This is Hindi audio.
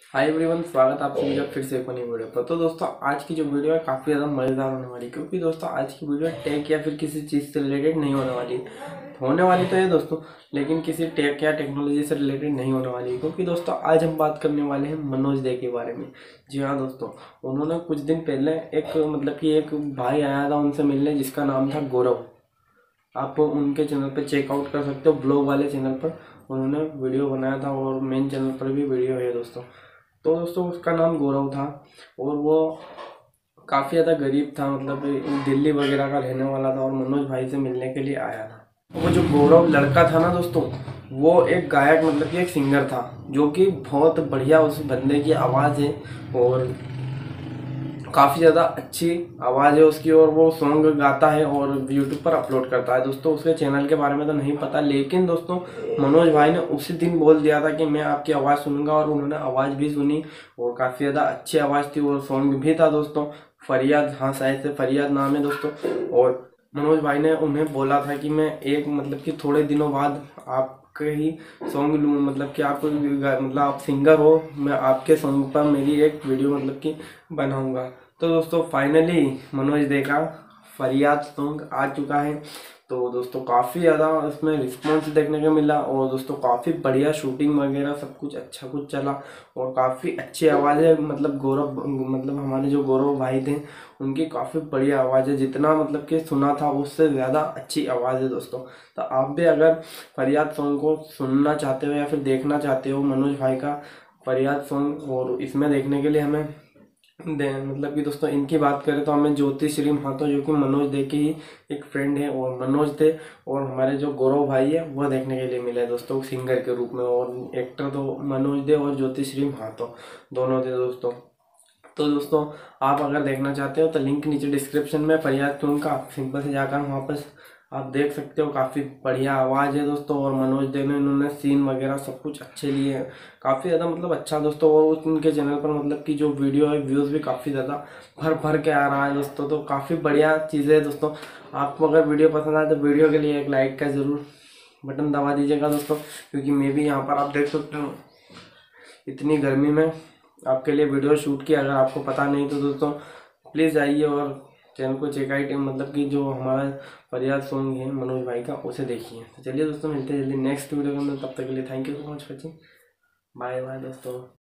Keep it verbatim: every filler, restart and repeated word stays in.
हाय एवरीवन, स्वागत है आप सभी का फिर से एक नई वीडियो पर। तो दोस्तों आज की जो वीडियो है काफ़ी ज़्यादा मज़ेदार होने वाली है, क्योंकि दोस्तों आज की वीडियो टेक या फिर किसी चीज़ से रिलेटेड नहीं होने वाली। होने वाली तो है दोस्तों, लेकिन किसी टेक या टेक्नोलॉजी से रिलेटेड नहीं होने वाली है, क्योंकि दोस्तों आज हम बात करने वाले हैं मनोज दे के बारे में। जी हाँ दोस्तों, उन्होंने कुछ दिन पहले एक मतलब कि एक भाई आया था उनसे मिलने, जिसका नाम था गौरव। आप उनके चैनल पर चेकआउट कर सकते हो, ब्लॉग वाले चैनल पर उन्होंने वीडियो बनाया था और मेन चैनल पर भी वीडियो है दोस्तों। तो दोस्तों उसका नाम गौरव था और वो काफ़ी ज़्यादा गरीब था, मतलब दिल्ली वगैरह का रहने वाला था और मनोज भाई से मिलने के लिए आया था। तो वो जो गौरव लड़का था ना दोस्तों, वो एक गायक मतलब कि एक सिंगर था, जो कि बहुत बढ़िया उस बंदे की आवाज़ है और काफ़ी ज़्यादा अच्छी आवाज़ है उसकी, और वो सॉन्ग गाता है और यूट्यूब पर अपलोड करता है। दोस्तों उसके चैनल के बारे में तो नहीं पता, लेकिन दोस्तों मनोज भाई ने उसी दिन बोल दिया था कि मैं आपकी आवाज़ सुनूंगा, और उन्होंने आवाज़ भी सुनी और काफ़ी ज़्यादा अच्छी आवाज़ थी और सॉन्ग भी था दोस्तों। फरियाद, हाँ शायद से फरियाद नाम है दोस्तों। और मनोज भाई ने उन्हें बोला था कि मैं एक मतलब कि थोड़े दिनों बाद आपके ही सॉन्ग लूँ, मतलब कि आप मतलब आप सिंगर हो, मैं आपके सॉन्ग पर मेरी एक वीडियो मतलब कि बनाऊंगा। तो दोस्तों फाइनली मनोज दे का फरियाद सॉन्ग आ चुका है। तो दोस्तों काफ़ी ज़्यादा इसमें रिस्पॉन्स देखने को मिला और दोस्तों काफ़ी बढ़िया शूटिंग वगैरह सब कुछ अच्छा कुछ चला और काफ़ी अच्छी आवाज़ है। मतलब गौरव मतलब हमारे जो गौरव भाई थे उनकी काफ़ी बढ़िया आवाज़ है, जितना मतलब कि सुना था उससे ज़्यादा अच्छी आवाज़ है दोस्तों। तो आप भी अगर फरियाद सॉन्ग को सुनना चाहते हो या फिर देखना चाहते हो मनोज भाई का फरियाद सॉन्ग, और इसमें देखने के लिए हमें दे मतलब कि दोस्तों इनकी बात करें तो हमें ज्योति श्री महातो, जो कि मनोज दे की ही एक फ्रेंड है, और मनोज थे और हमारे जो गौरव भाई है वो देखने के लिए मिले दोस्तों सिंगर के रूप में, और एक्टर तो मनोज दे और ज्योति श्री महातो दोनों थे दोस्तों। तो दोस्तों आप अगर देखना चाहते हो तो लिंक नीचे डिस्क्रिप्शन में फरियाद ट्यून का, आप सिंपल से जाकर वहाँ पर आप देख सकते हो। काफ़ी बढ़िया आवाज़ है दोस्तों, और मनोज दे ने इन्होंने सीन वगैरह सब कुछ अच्छे लिए हैं, काफ़ी ज़्यादा मतलब अच्छा दोस्तों। और उनके चैनल पर मतलब कि जो वीडियो है व्यूज़ भी काफ़ी ज़्यादा भर भर के आ रहा है दोस्तों। तो काफ़ी बढ़िया चीज़ें है दोस्तों। आपको अगर वीडियो पसंद आए तो वीडियो के लिए एक लाइक का ज़रूर बटन दबा दीजिएगा दोस्तों, क्योंकि मैं भी यहाँ पर आप देख सकते हो इतनी गर्मी में आपके लिए वीडियो शूट किया। अगर आपको पता नहीं तो दोस्तों प्लीज़ आइए और चैनल को चेक आउट, मतलब कि जो हमारा फरियाद सॉन्ग है मनोज भाई का उसे देखिए। तो चलिए दोस्तों मिलते हैं जल्दी नेक्स्ट वीडियो के अंदर, तब तक के लिए thank you so much watching, bye bye दोस्तों।